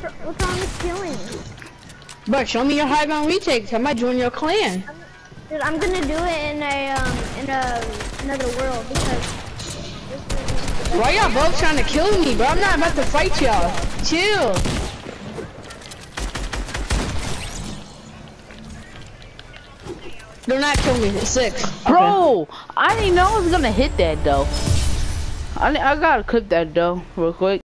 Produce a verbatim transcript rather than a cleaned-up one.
what's wrong with killing? But show me your high ground retakes. I might join your clan. Dude, I'm gonna do it in a um in a another world because. Why y'all both trying to kill me, bro? I'm not about to fight y'all. Chill. Do not kill me. It's six. Bro, okay. I didn't know I was gonna hit that though. I I gotta clip that though, real quick.